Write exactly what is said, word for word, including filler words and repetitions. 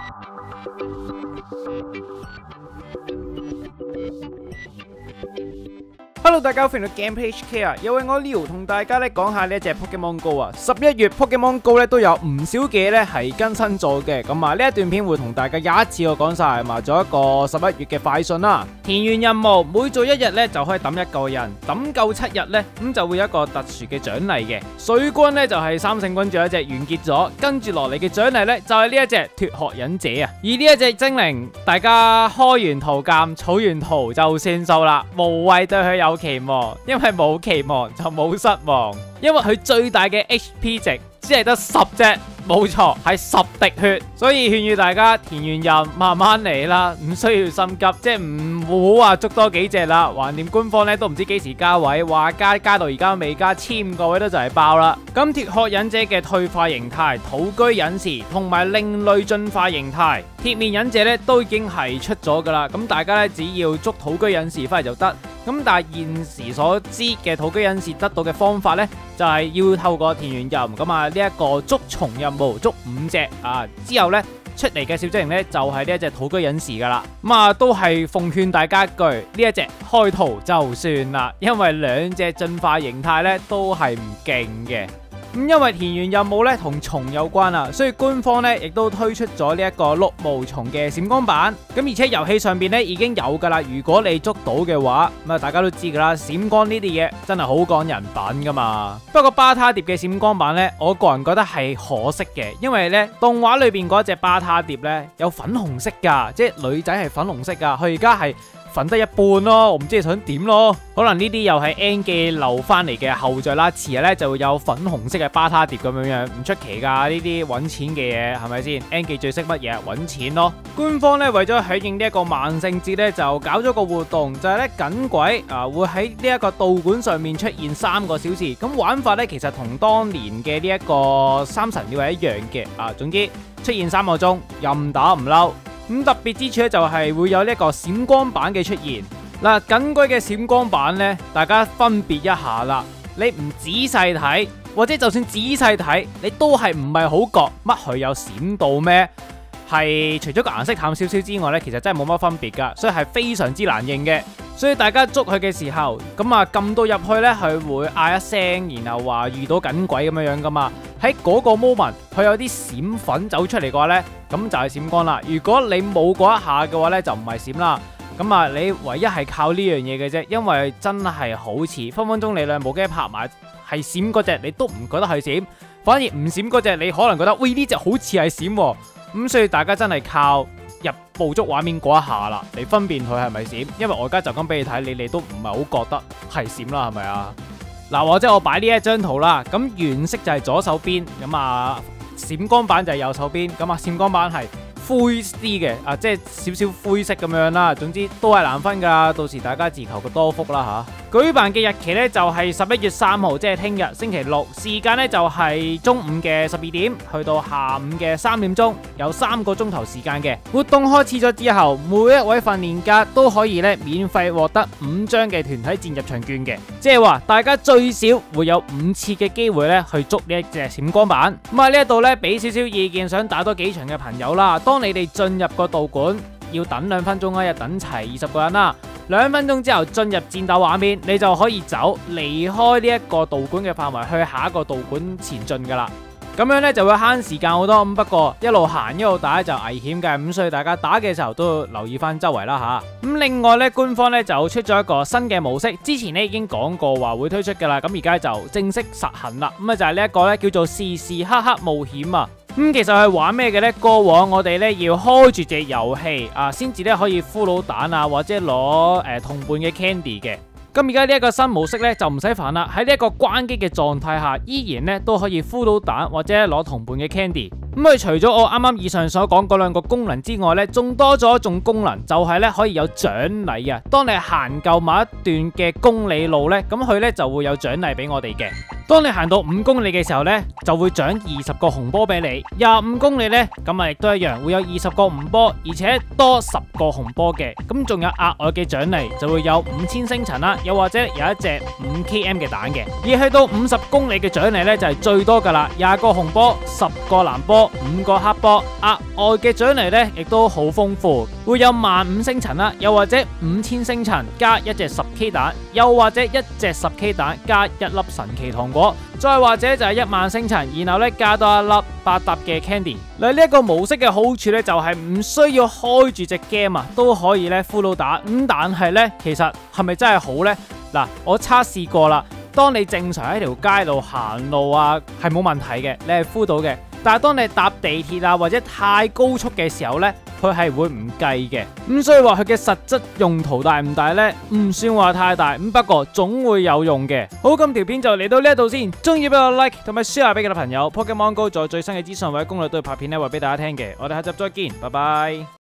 Hello， 大家好，歡迎到 Gameplay H K 啊！又係我 Leo 同大家咧講下呢一隻 Pokemon Go 啊。十一月 Pokemon Go 咧都有唔少嘅咧係更新咗嘅，咁啊呢一段片會同大家有一次過講晒，係嘛？做一個十一月嘅快訊啦。田園任務每做一日咧就可以抌一個人，抌夠七日咧咁就會有一個特殊嘅獎勵嘅。水軍咧就係三聖軍仲有一隻完結咗，跟住落嚟嘅獎勵咧就係呢一隻脫殼忍者啊。而呢一隻精靈，大家開完圖鑑、儲完圖就算數啦，無謂對佢有期望，因為冇期望就冇失望，因為佢最大嘅 H P 值只係得十隻，冇錯係十滴血，所以勸喻大家填完任慢慢嚟啦，唔需要心急，即係唔好話捉多幾隻啦，橫掂官方咧都唔知幾時加位，話加加到而家未加，千五個位都就係爆啦。咁脫殼忍者嘅退化形態、土居忍士同埋另類進化形態鐵面忍者咧都已經係出咗噶啦，咁大家咧只要捉土居忍士翻嚟就得。咁但係現時所知嘅土居忍士得到嘅方法呢，就係要透過田園任咁啊呢一個捉蟲任務捉五隻啊之後呢，出嚟嘅小精靈呢，就係呢一隻土居忍士噶啦。咁啊都係奉勸大家一句，呢一隻開圖就算啦，因為兩隻進化形態呢都係唔勁嘅。咁因為田園任務咧同蟲有關啊，所以官方咧亦都推出咗呢一個綠毛蟲嘅閃光版。咁而且遊戲上邊咧已經有噶啦，如果你捉到嘅話，咁啊大家都知噶啦，閃光呢啲嘢真係好講人品噶嘛。不過巴塔蝶嘅閃光版咧，我個人覺得係可惜嘅，因為咧動畫裏邊嗰隻巴塔蝶咧有粉紅色噶，即係女仔係粉紅色噶，佢而家係粉得一半咯，我唔知你想點咯。可能呢啲又係 N 記留翻嚟嘅後著啦，遲日咧就會有粉紅色嘅巴塔蝶咁樣樣，唔出奇噶。呢啲揾錢嘅嘢係咪先 ？N 記最識乜嘢？揾錢咯。官方咧為咗響應呢一個萬聖節咧，就搞咗個活動，就係咧緊鬼啊會喺呢一個道館上面出現三個小時。咁玩法咧其實同當年嘅呢一個三神鳥係一樣嘅啊。總之出現三個鐘，任打唔嬲。咁特別之處咧就係會有呢一個閃光版嘅出現。嗱，緊鬼嘅閃光版呢，大家分別一下啦。你唔仔細睇，或者就算仔細睇，你都係唔係好覺乜佢有閃到咩？係除咗個顏色淡少少之外呢，其實真係冇乜分別噶，所以係非常之難認嘅。所以大家捉佢嘅時候，咁啊撳到入去呢，佢會嗌一聲，然後話遇到緊鬼咁樣樣噶嘛。喺嗰個 moment，佢有啲閃粉走出嚟嘅話呢，咁就係閃光啦。如果你冇嗰一下嘅話呢，就唔係閃啦。咁啊，你唯一係靠呢樣嘢嘅啫，因為真係好似分分鐘你兩部機拍埋係閃嗰隻，你都唔覺得係閃，反而唔閃嗰隻，你可能覺得喂呢隻好似係閃喎。咁所以大家真係靠入捕捉畫面嗰一下啦，嚟分辨佢係咪閃。因為我而家就咁俾你睇，你哋都唔係好覺得係閃啦，係咪啊？嗱，或者我擺呢一張圖啦，咁原色就係左手邊，咁啊閃光版就係右手邊，咁啊閃光版係灰啲嘅，啊即係少少灰色咁樣啦。總之都係難分噶，到時大家自求個多福啦吓。舉辦嘅日期呢，就係十一月三號，即係聽日星期六，時間呢，就係中午嘅十二點去到下午嘅三點鐘，有三個鐘頭時間嘅。活動開始咗之後，每一位訓練家都可以咧免費獲得五張嘅團體戰入場券嘅，即係話大家最少會有五次嘅機會咧去捉呢一隻閃光版。咁啊呢一度咧俾少少意見，想打多幾場嘅朋友啦。當你哋進入個道館，要等兩分鐘啊，要等齊二十個人啦。兩分鐘之後進入戰鬥畫面，你就可以走離開呢一個道館嘅範圍，去下一個道館前進噶啦。咁樣咧就會慳時間好多。咁不過一路行一路打就危險嘅，咁所以大家打嘅時候都要留意翻周圍啦吓。咁另外咧，官方咧就出咗一個新嘅模式，之前咧已經講過話會推出噶啦，咁而家就正式實行啦。咁啊就係呢一個咧叫做時時刻刻冒險啊。咁、嗯、其實係玩咩嘅呢？過往我哋咧要開住隻遊戲啊，先至咧可以俘虜蛋啊，或者攞誒、呃、同伴嘅 candy 嘅。咁而家呢一個新模式咧就唔使煩啦，喺呢一個關機嘅狀態下，依然咧都可以俘虜蛋或者攞同伴嘅 candy。咁佢除咗我啱啱以上所講嗰兩個功能之外咧，仲多咗一種功能，就係咧可以有獎勵啊！當你行夠某一段嘅公里路咧，咁佢咧就會有獎勵俾我哋嘅。 當你行到五公里嘅時候呢，就會獎二十個紅波俾你。廿五公里呢，咁啊亦都一樣，會有二十個紅波，而且多十個紅波嘅。咁仲有額外嘅獎勵，就會有五千星塵啦，又或者有一隻五 K M 嘅蛋嘅。而去到五十公里嘅獎勵呢，就係最多噶啦，廿個紅波，十個藍波，五個黑波。額外嘅獎勵呢，亦都好豐富，會有萬五星塵啦，又或者五千星塵加一隻十 K 蛋，又或者一隻十 K 蛋加一粒神奇糖果，再或者就係一萬星塵，然後咧加多一粒百搭嘅 candy。嗱，呢一個模式嘅好處咧，就係唔需要開住隻 game 啊，都可以咧 full 到打。咁但係咧，其實係咪真係好呢？嗱，我測試過啦，當你正常喺條街度行路啊，係冇問題嘅，你係 full 到嘅。但係當你搭地鐵啊或者太高速嘅時候呢，佢係會唔計嘅。咁所以話佢嘅實質用途大唔大呢？唔算話太大，咁不過總會有用嘅。好，咁條片就嚟到呢一度先，中意俾我 like 同埋 share 俾其他朋友。Pokemon Go 在最新嘅資訊或者攻略都會拍片咧，話俾大家聽嘅。我哋下集再見，拜拜。